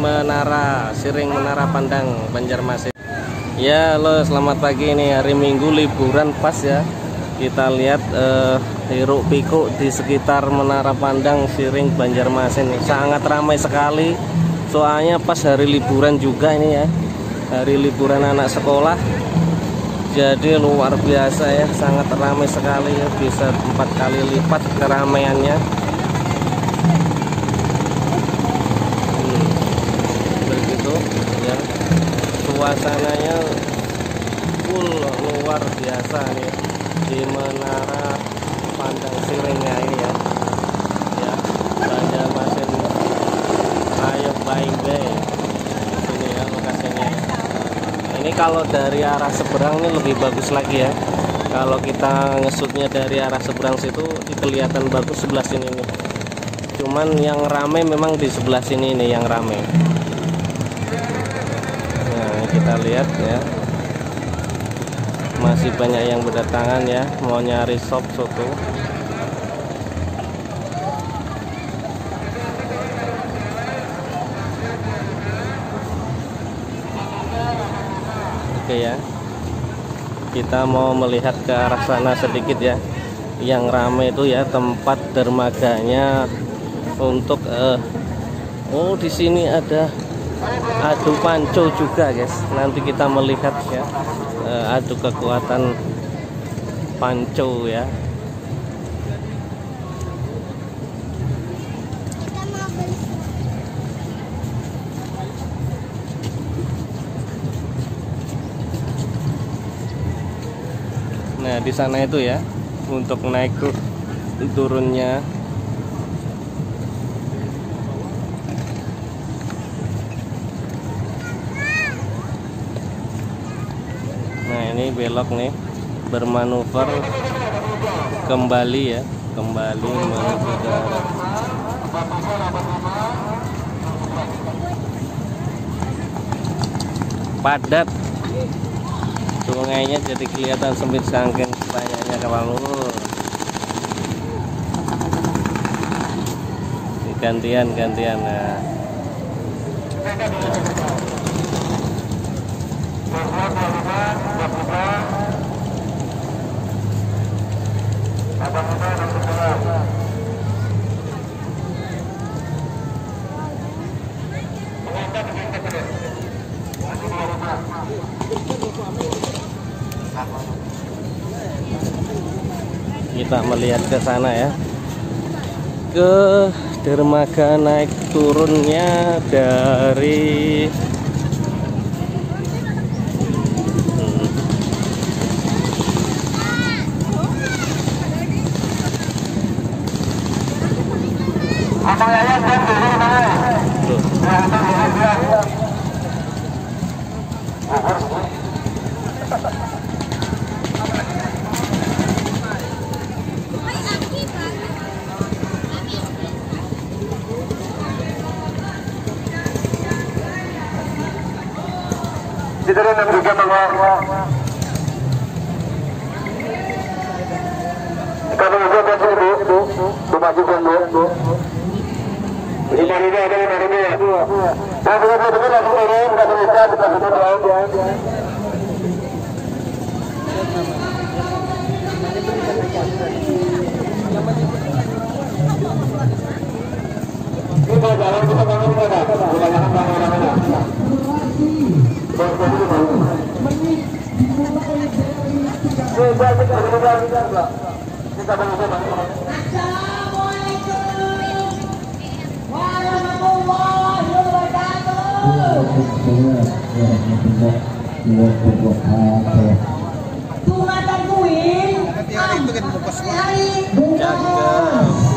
Siring Menara Pandang Banjarmasin. Ya, halo, selamat pagi. Ini hari Minggu liburan pas ya. Kita lihat hiruk pikuk di sekitar Menara Pandang Siring Banjarmasin. Sangat ramai sekali. Soalnya pas hari liburan juga ini ya. Hari liburan anak sekolah. Jadi luar biasa ya, sangat ramai sekali ya, bisa 4 kali lipat keramaiannya. Begitu ya, suasananya full luar biasa nih di Menara Pandang Siringnya ini ya. Ya, Banjarmasin, ayo baik-baik. Ini ya lokasinya. Ini kalau dari arah seberang ini lebih bagus lagi ya. Kalau kita ngesutnya dari arah seberang situ kelihatan bagus sebelah sini nih. Cuman yang rame memang di sebelah sini nih yang rame. Nah, kita lihat ya. Masih banyak yang berdatangan ya, mau nyari sop soto. Oke ya, kita mau melihat ke arah sana sedikit ya. Yang ramai itu ya tempat dermaganya untuk oh di sini ada adu panco juga guys. Nanti kita melihat ya adu kekuatan panco ya. Nah, di sana itu ya untuk naik turunnya. Nah, ini belok nih, bermanuver kembali ya, kembali menuju ke arah. Padat. Sungainya jadi kelihatan sempit saking banyaknya kapal. Gantian nah. Kita melihat ke sana ya, ke dermaga naik turunnya dari jaga